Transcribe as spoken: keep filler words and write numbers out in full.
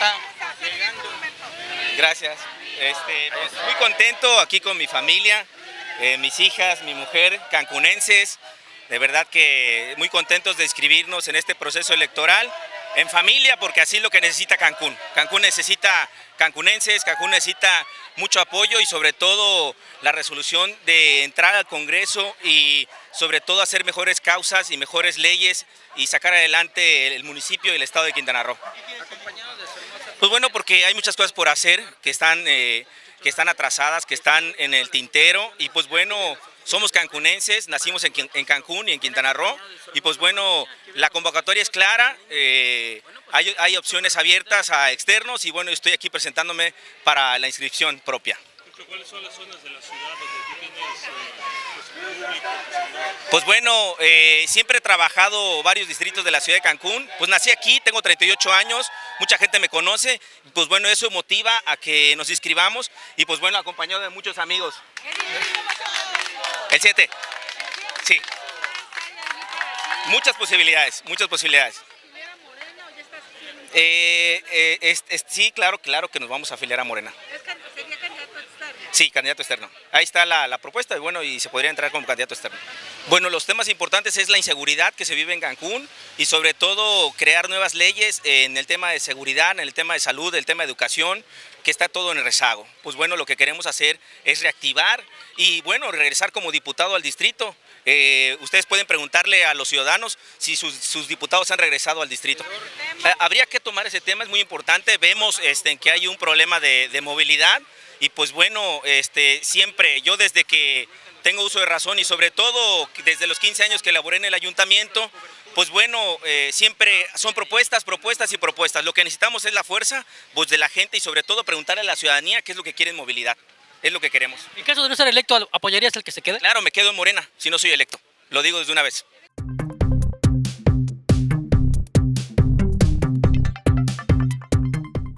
está llegando. Gracias. Este, pues, muy contento aquí con mi familia, eh, mis hijas, mi mujer, cancunenses. De verdad que muy contentos de inscribirnos en este proceso electoral en familia, porque así es lo que necesita Cancún. Cancún necesita cancunenses, Cancún necesita mucho apoyo y sobre todo la resolución de entrar al Congreso y sobre todo hacer mejores causas y mejores leyes y sacar adelante el municipio y el estado de Quintana Roo. Pues bueno, porque hay muchas cosas por hacer que están, eh, que están atrasadas, que están en el tintero y pues bueno, somos cancunenses, nacimos en, en Cancún y en Quintana Roo y pues bueno, la convocatoria es clara, eh, hay, hay opciones abiertas a externos y bueno, estoy aquí presentándome para la inscripción propia. ¿Cuáles son las zonas de la ciudad donde tú tienes eh, pues, público? Pues bueno, eh, siempre he trabajado varios distritos de la ciudad de Cancún, pues nací aquí, tengo treinta y ocho años, mucha gente me conoce, pues bueno, eso motiva a que nos inscribamos y pues bueno, acompañado de muchos amigos. El siete, sí. Muchas posibilidades, muchas posibilidades. Eh, eh, es, es, sí, claro, claro que nos vamos a afiliar a Morena. ¿Sería candidato externo? Sí, candidato externo. Ahí está la, la propuesta y bueno, y se podría entrar como candidato externo. Bueno, los temas importantes es la inseguridad que se vive en Cancún y sobre todo crear nuevas leyes en el tema de seguridad, en el tema de salud, el tema de educación, que está todo en el rezago. Pues bueno, lo que queremos hacer es reactivar y bueno, regresar como diputado al distrito. Eh, ustedes pueden preguntarle a los ciudadanos si sus, sus diputados han regresado al distrito. Eh, habría que tomar ese tema, es muy importante. Vemos este, que hay un problema de, de movilidad y pues bueno, este, siempre yo desde que tengo uso de razón y sobre todo desde los quince años que laboré en el ayuntamiento, pues bueno, eh, siempre son propuestas, propuestas y propuestas. Lo que necesitamos es la fuerza pues, de la gente y sobre todo preguntarle a la ciudadanía qué es lo que quiere en movilidad. Es lo que queremos. En caso de no ser electo, ¿apoyarías el que se quede? Claro, me quedo en Morena si no soy electo. Lo digo desde una vez.